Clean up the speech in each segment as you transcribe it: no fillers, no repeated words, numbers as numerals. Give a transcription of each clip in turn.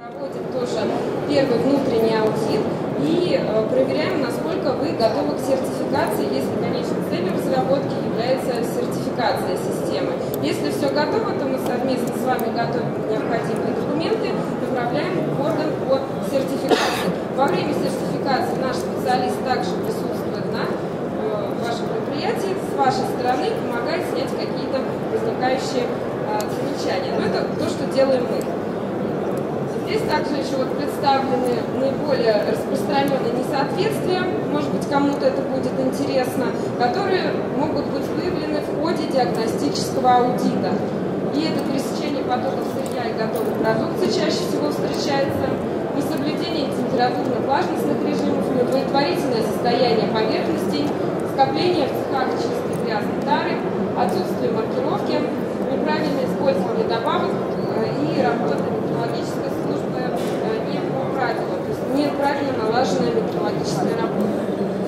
проводим тоже первый внутренний аудит и проверяем, насколько вы готовы к сертификации, если конечной целью разработки является сертификация системы. Если все готово, то мы совместно с вами готовим необходимые документы, направляем в орган по сертификации. Во время сертификации наш специалист также присутствует на вашем предприятии, с вашей стороны помогает снять какие-то возникающие замечания. Но это то, что делаем мы. Здесь также еще представлены наиболее распространенные несоответствия, может быть, кому-то это будет интересно, которые могут быть выявлены в ходе диагностического аудита. И это пересечение потоков сырья и готовой продукции чаще всего встречается, несоблюдение температурно-влажностных режимов, неудовлетворительное состояние поверхностей, скопление в цехах чистой грязной тары, отсутствие маркировки, неправильное использование добавок и работа метрологической службы не по правилам, то есть неправильно налаженная метрологическая работа.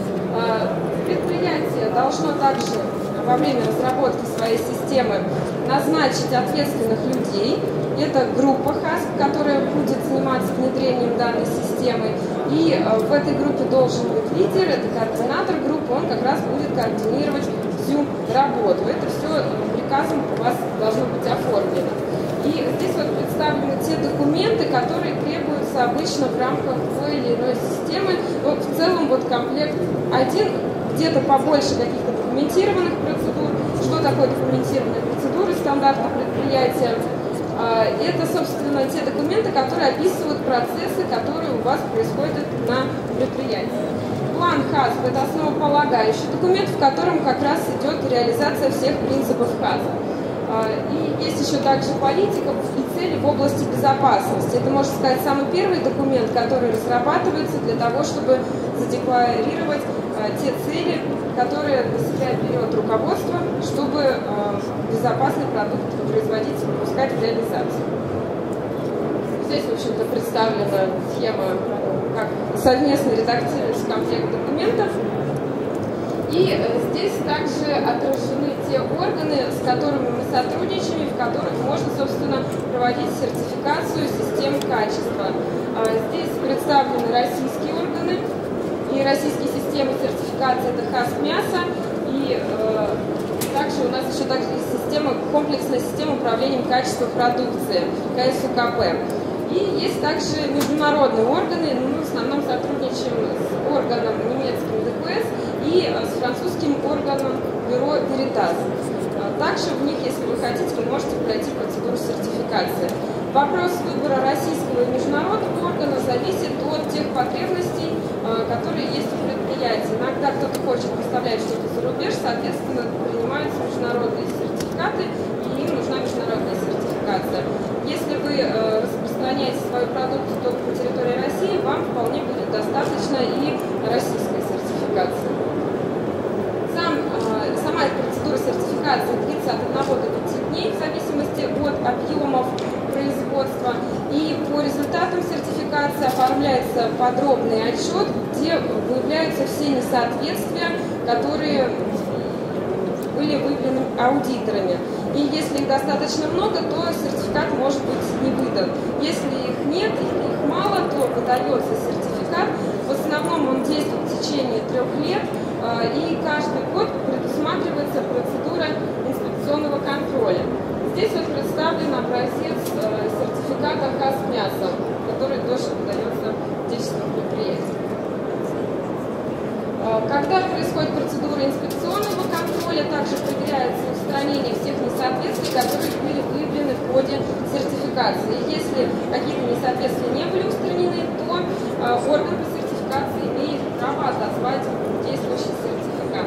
Предприятие должно также во время разработки своей системы назначить ответственных людей. Это группа ХАСП, которая будет заниматься внедрением данной системы. И в этой группе должен быть лидер, это координатор группы, он как раз будет координировать всю работу. Это все приказом у вас должно быть оформлено. И здесь вот представлены те документы, которые требуются обычно в рамках той или иной системы. Вот в целом вот комплект один, где-то побольше каких-то документированных процедур. Что такое документированные процедуры стандарта предприятия? Это, собственно, те документы, которые описывают процессы, которые у вас происходят на предприятии. План ХАСП – это основополагающий документ, в котором как раз идет реализация всех принципов ХАСП. И есть еще также политика и цели в области безопасности. Это, можно сказать, самый первый документ, который разрабатывается для того, чтобы задекларировать те цели, которые на себя берет руководство, чтобы безопасный продукт производить и выпускать в реализацию. Здесь, в общем-то, представлена схема, как совместно редактируется комплект документов. И здесь также отражены те органы, с которыми мы сотрудничаем, и в которых можно, собственно, проводить сертификацию систем качества. Здесь представлены российские органы и российские системы сертификации, это ХАСП мясо, и также у нас еще есть комплексная система управления качеством продукции, КСУКП. И есть также международные органы, мы в основном сотрудничаем с органом немецким ДКС и с французским органом бюро Veritas. Также в них, если вы хотите, вы можете пройти процедуру сертификации. Вопрос выбора российского и международного органа зависит от тех потребностей, которые есть у предприятия. Иногда кто-то хочет поставлять что-то за рубеж, соответственно, принимаются международные сертификаты, и им нужна международная сертификация. Если вы распространяете свою продукцию только по территории России, вам вполне будет достаточно и российской сертификации. Сама процедура сертификации длится от 1 до 5 дней в зависимости от объемов производства. И по результатам сертификации оформляется подробный отчет, где выявляются все несоответствия, которые были выявлены аудиторами. И если их достаточно много, то сертификат может быть не выдан. Если их нет, или их мало, то выдается сертификат. В основном он действует в течение 3 лет, и каждый год предусматривается процедура инспекционного контроля. Здесь вот представлен образец сертификата ХАСП мясо, который тоже выдается отечественным предприятиям. Когда происходит процедура инспекционного контроля, также проверяется устранение всех несоответствий, которые были выявлены в ходе сертификации. И если какие-то несоответствия не были устранены, то орган по сертификации имеет право отозвать действующий сертификат.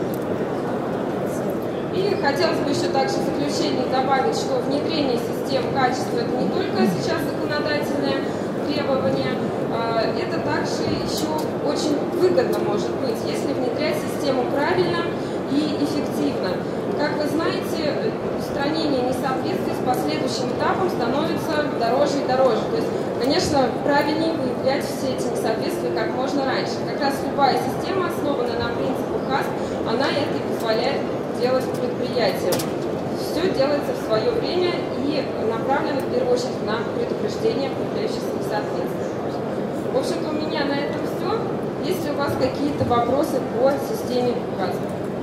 И хотелось бы еще также в заключение добавить, что внедрение систем качества – это не только сейчас законодательное требование, это также еще очень выгодно может быть, если внедрять систему правильно и эффективно. Как вы знаете, устранение несоответствий с последующим этапом становится дороже и дороже. То есть, конечно, правильнее выявлять все эти несоответствия как можно раньше. Как раз любая система, основанная на принципах ХАСП, она это и позволяет делать предприятиям. Все, все делается в свое время и направлено в первую очередь на предупреждение появляющихся несоответствий. В общем-то, у меня на этом все. Есть ли у вас какие-то вопросы по системе ХАСП?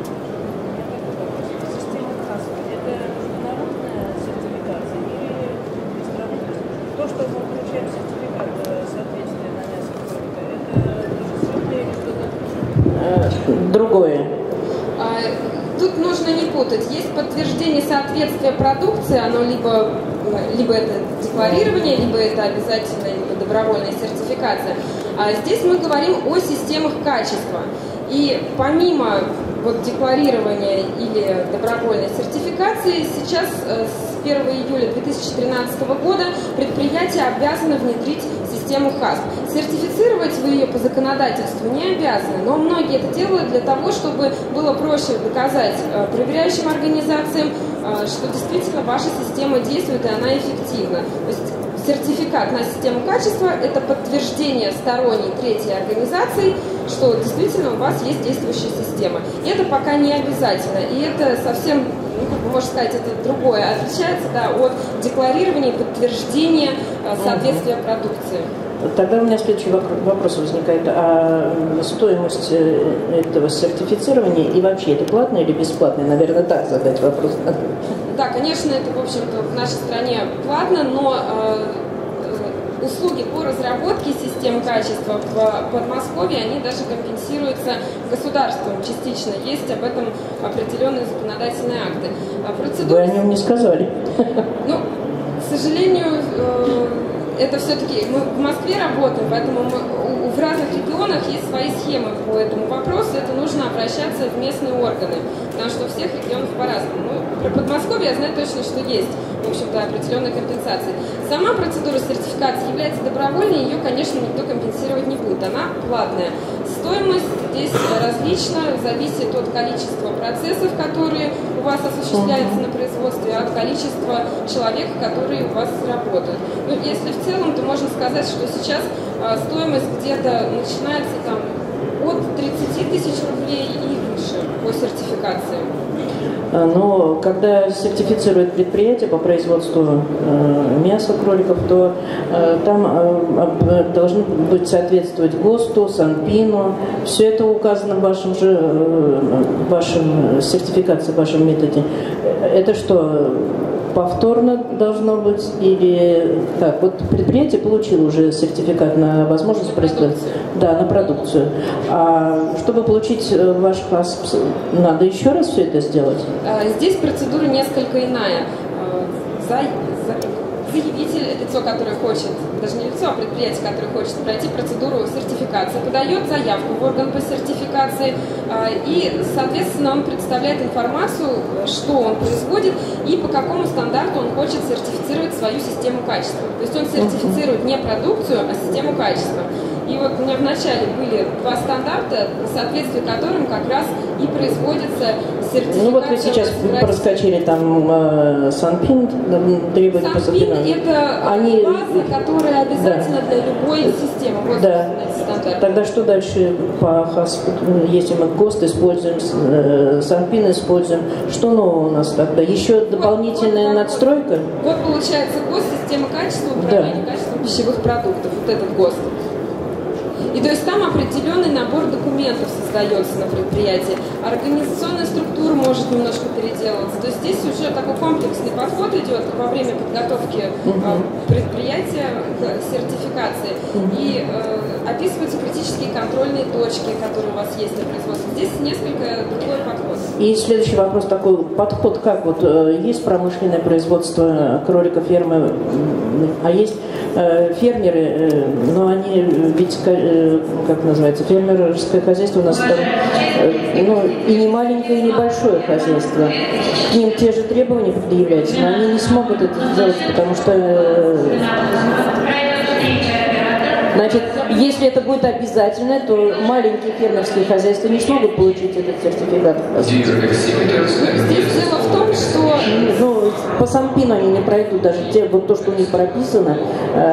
Система ХАСП – это международная сертификация или международная? То, что мы получаем сертификат соответствия на мясо кролика, это режиссерное или что-то другое? Тут нужно не путать. Есть подтверждение соответствия продукции, оно либо это декларирование, либо это обязательная, либо добровольная сертификация. А здесь мы говорим о системах качества. И помимо декларирования или добровольной сертификации, сейчас с 1 июля 2013 года предприятия обязаны внедрить систему ХАСП. Сертифицировать вы ее по законодательству не обязаны, но многие это делают для того, чтобы было проще доказать проверяющим организациям, что действительно ваша система действует и она эффективна. То есть сертификат на систему качества – это подтверждение сторонней третьей организации, что действительно у вас есть действующая система. И это пока не обязательно, и это совсем, можно сказать, это другое, отличается от декларирования и подтверждения соответствия продукции. Тогда у меня следующий вопрос возникает. А стоимость этого сертифицирования и вообще это платно или бесплатно? Наверное, так задать вопрос. Да, конечно, это, в общем-то, в нашей стране платно, но услуги по разработке систем качества в Подмосковье, они даже компенсируются государством частично. Есть об этом определенные законодательные акты. Вы о нем не сказали. Ну, к сожалению, это все-таки мы в Москве работаем, поэтому в разных регионах есть свои схемы по этому вопросу. Это нужно обращаться в местные органы, потому что у всех регионов по-разному. Про Подмосковье я знаю точно, что есть, в общем-то, определенные компенсации. Сама процедура сертификации является добровольной, ее, конечно, никто компенсировать не будет, она платная. Стоимость здесь различна, зависит от количества процессов, которые у вас осуществляются на производстве, от количества человек, которые у вас работают. Ну, если в целом, то можно сказать, что сейчас стоимость где-то начинается от 30 тысяч рублей и выше по сертификации. Но когда сертифицируют предприятие по производству мяса кроликов, то там должны быть соответствовать ГОСТу, Санпину. Все это указано в вашем сертификации, в вашем методе. Это что, повторно должно быть или так? Вот предприятие получило уже сертификат на возможность производить, да, на продукцию. А чтобы получить ваш ХАСП, надо еще раз все это сделать? Здесь процедура несколько иная. Заявитель, лицо, которое хочет, даже не лицо, а предприятие, которое хочет пройти процедуру сертификации, подает заявку в орган по сертификации и, соответственно, он представляет информацию, что он производит и по какому стандарту он хочет сертифицировать свою систему качества. То есть он сертифицирует не продукцию, а систему качества. И вот у меня вначале были два стандарта, в соответствии которым как раз и производится сертификация. Ну вот вы сейчас проскочили там Санпин, требования по Санпину. Санпин – это база, которая обязательно для любой системы. Вот стандарт. Тогда что дальше по ХАСП? Если мы ГОСТ используем, Санпин используем, что нового у нас тогда? Еще дополнительная надстройка? Вот получается ГОСТ, система качества, управления качеством пищевых продуктов, вот этот ГОСТ. И то есть там определенный набор документов создается на предприятии. Организационная структура может немножко переделываться. То есть здесь уже такой комплексный подход идет во время подготовки предприятия к сертификации. И описываются критические контрольные точки, которые у вас есть на производстве. Здесь несколько другой подход. И следующий вопрос такой. Подход как? Вот есть промышленное производство кроликов, фермы, а есть фермеры, но они ведь, как называется, фермерское хозяйство у нас там, и не маленькое, и небольшое хозяйство. К ним те же требования предъявляются, но они не смогут это сделать, потому что, значит, если это будет обязательно, то маленькие фермерские хозяйства не смогут получить этот сертификат. Здесь дело в том, что по Санпину они не пройдут, даже вот то, что у них прописано,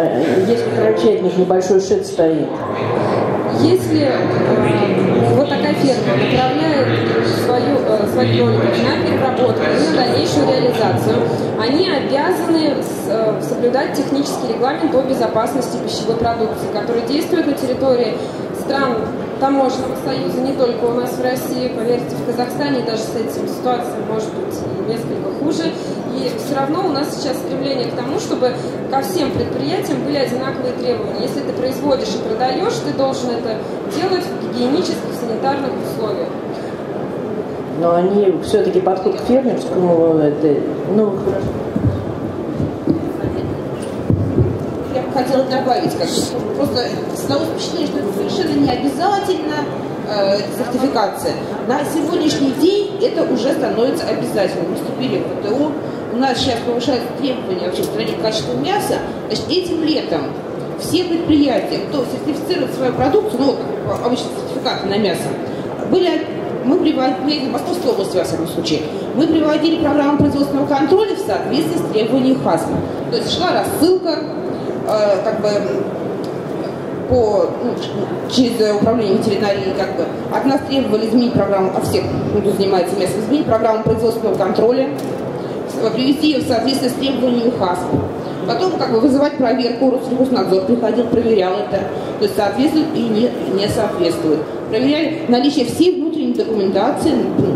если крольчатник небольшой шед стоит. Если вот такая ферма направляет своих кроликов на переработку и на дальнейшую реализацию, они обязаны соблюдать технический регламент о безопасности пищевой продукции, который действует на территории стран таможенного союза, не только у нас в России, поверьте, в Казахстане даже с этим ситуация может быть несколько хуже. И все равно у нас сейчас стремление к тому, чтобы ко всем предприятиям были одинаковые требования. Если ты производишь и продаешь, ты должен это делать в гигиенических, санитарных условиях. Но они все-таки подходят к фермерскому, ну, хорошо. Я бы хотела добавить, просто создалось впечатление, что это совершенно не обязательно сертификация. На сегодняшний день это уже становится обязательным. Мы вступили в ВТО, у нас сейчас повышаются требования вообще в стране к качеству мяса. Значит, этим летом все предприятия, кто сертифицирует свою продукцию, ну, обычно сертификаты на мясо, мы приводили, в Московской области, во всяком случае, мы приводили программу производственного контроля в соответствии с требованиями ХАСПа. То есть шла рассылка, через управление ветеринарией, от нас требовали изменить программу, от всех, кто занимается мясом, изменить программу производственного контроля, привести ее в соответствие с требованиями ХАСПа. Потом вызывать проверку, Россельхознадзор приходил, проверял это, то есть соответствует и не соответствует. Проверяли наличие всей внутренней документации,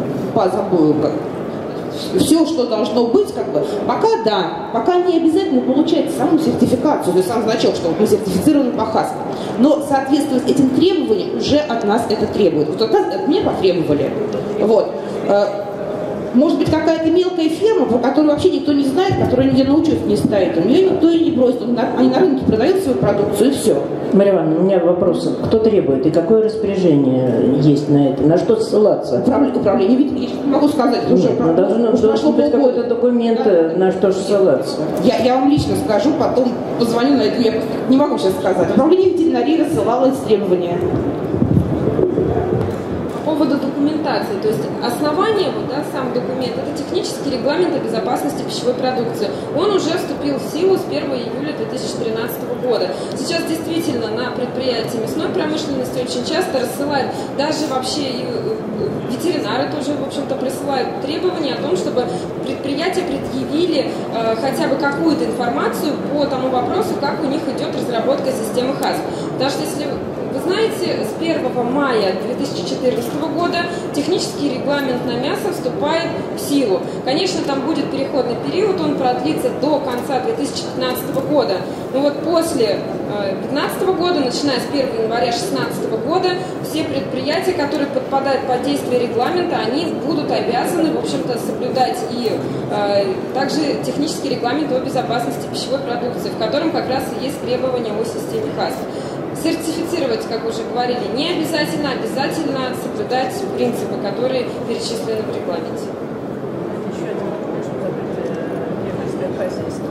все, что должно быть, пока не обязательно получать саму сертификацию, то есть сам значок, что мы сертифицированы по ХАСПу. Но соответствовать этим требованиям уже от нас это требует. Вот от меня потребовали. Вот. Может быть, какая-то мелкая ферма, про которую вообще никто не знает, которая нигде на учет не стоит. У нее никто и не просит. Они на рынке продают свою продукцию, и все. Мария Ивановна, у меня вопрос. Кто требует и какое распоряжение есть на это? На что ссылаться? Управление, я не могу сказать. Должен быть какой-то документ, да? На что же ссылаться. Я вам лично скажу, потом позвоню на это. Я не могу сейчас сказать. Управление ветеринарии рассылало эти требования. По поводу документации, то есть основание, сам документ, это технический регламент о безопасности пищевой продукции. Он уже вступил в силу с 1 июля 2013 года. Сейчас действительно на предприятии мясной промышленности очень часто рассылают, даже вообще и ветеринары тоже, в общем-то, присылают требования о том, чтобы предприятия предъявили хотя бы какую-то информацию по тому вопросу, как у них идет разработка системы ХАСП. Потому что если вы знаете, с 1 мая 2014 года технический регламент на мясо вступает в силу. Конечно, там будет переходный период, он продлится до конца 2015 года. Но вот после 2015 года, начиная с 1 января 2016 года, все предприятия, которые подпадают под действие регламента, они будут обязаны, в общем-то, соблюдать и также технический регламент о безопасности пищевой продукции, в котором как раз и есть требования о системе ХАСП. Сертифицировать, как уже говорили, не обязательно, обязательно соблюдать принципы, которые перечислены в регламенте. Еще один вопрос, фермерское хозяйство.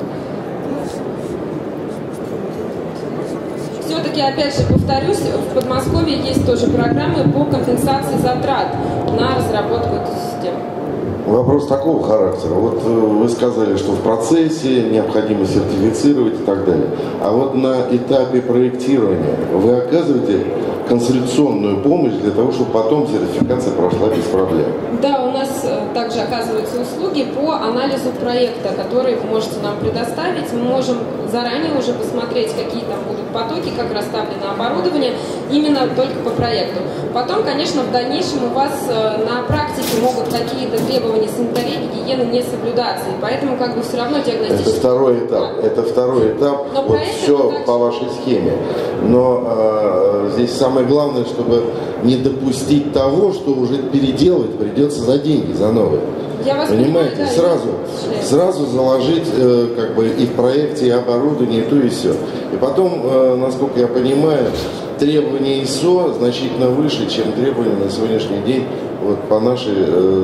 Все-таки, опять же, повторюсь, в Подмосковье есть тоже программы по компенсации затрат на разработку этой системы. Вопрос такого характера. Вот вы сказали, что в процессе необходимо сертифицировать и так далее. А вот на этапе проектирования вы оказываете консультационную помощь для того, чтобы потом сертификация прошла без проблем? Да, у нас также оказываются услуги по анализу проекта, которые вы можете нам предоставить. Мы можем заранее уже посмотреть, какие там будут потоки, как расставлено оборудование, именно только по проекту. Потом, конечно, в дальнейшем у вас на практике могут какие-то требования санитарии, гигиены не соблюдаться, и поэтому все равно диагностически... Это второй этап. Да. Это второй этап. Но вот все по вашей схеме. Но здесь самое главное, чтобы не допустить того, что уже переделывать придется за деньги, за новые. Я вас понимаете, понимаю, да, сразу заложить и в проекте, и оборудование, и то, и все. И потом, насколько я понимаю, требования ИСО значительно выше, чем требования на сегодняшний день вот по нашей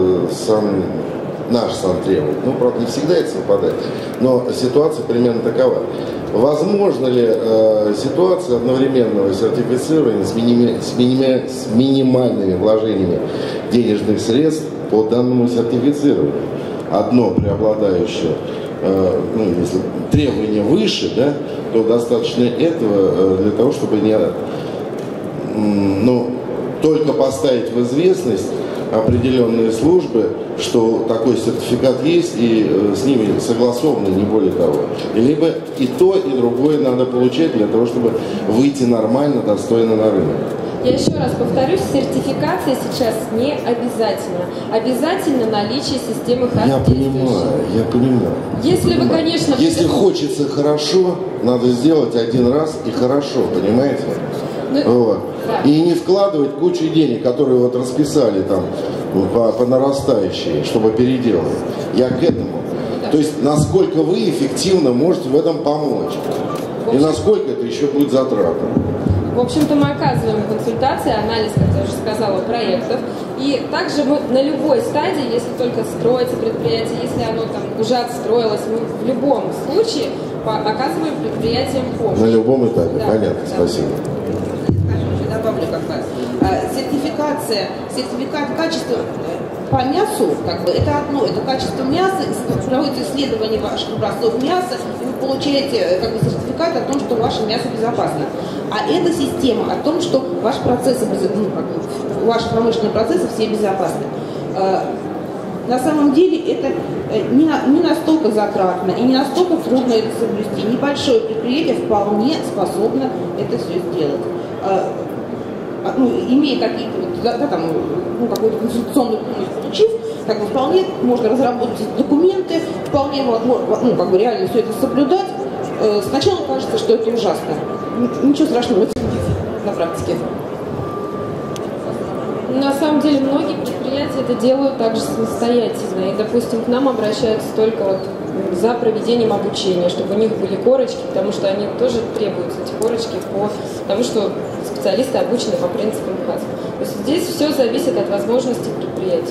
наш сантребование. Ну, правда, не всегда это совпадает, но ситуация примерно такова. Возможно ли ситуация одновременного сертифицирования с минимальными вложениями денежных средств по данному сертифицированию? Одно преобладающее, если требования выше, да, то достаточно этого для того, чтобы только поставить в известность определенные службы, что такой сертификат есть, и с ними согласовано, не более того. Либо и то, и другое надо получать для того, чтобы выйти нормально, достойно на рынок. Я еще раз повторюсь, сертификация сейчас не обязательно. Обязательно наличие системы ХАСП. Я понимаю. Если вы, конечно... Если хочется хорошо, надо сделать один раз и хорошо, понимаете? Вот. Да. И не вкладывать кучу денег, которые вот расписали там по нарастающей, чтобы переделать. Я к этому. Да. То есть, насколько вы эффективно можете в этом помочь. И насколько это еще будет затратно. В общем-то, мы оказываем консультации, анализ, как я уже сказала, проектов. И также мы на любой стадии, если только строится предприятие, если оно там уже отстроилось, мы в любом случае оказываем предприятиям помощь. На любом этапе, да, понятно, да. Спасибо. Добавлю как раз. Сертификат качества по мясу, как бы, это одно, это качество мяса, проводится исследование ваших образцов мяса, и вы получаете как бы сертификат о том, что ваше мясо безопасно. А эта система о том, что ваши процессы, ваши промышленные процессы все безопасны. На самом деле это не настолько затратно и не настолько трудно это соблюсти. Небольшое предприятие вполне способно это все сделать. Имея какие-то какую-то конституционную помощь получив, как бы вполне можно разработать документы, вполне реально все это соблюдать. Сначала кажется, что это ужасно. Ничего страшного на практике. На самом деле многие предприятия это делают также самостоятельно. И, допустим, к нам обращаются только вот за проведением обучения, чтобы у них были корочки, потому что они тоже требуются, эти корочки, потому что специалисты обучены по принципам ХАСП. То есть здесь все зависит от возможностей предприятия.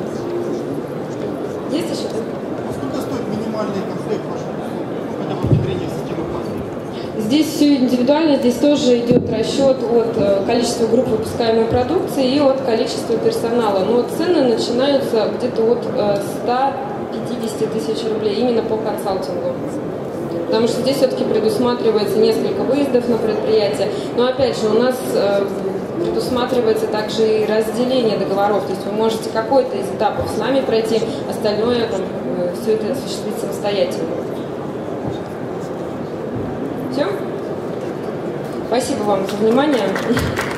Есть еще? Сколько стоит минимальный комплект хотя бы внедрения системы ХАСП? Здесь все индивидуально, здесь тоже идет расчет от количества групп выпускаемой продукции и от количества персонала. Но цены начинаются где-то от 150 тысяч рублей именно по консалтингу. Потому что здесь все-таки предусматривается несколько выездов на предприятие. Но опять же, у нас предусматривается также и разделение договоров. То есть вы можете какой-то из этапов с нами пройти, остальное все это осуществить самостоятельно. Все? Спасибо вам за внимание.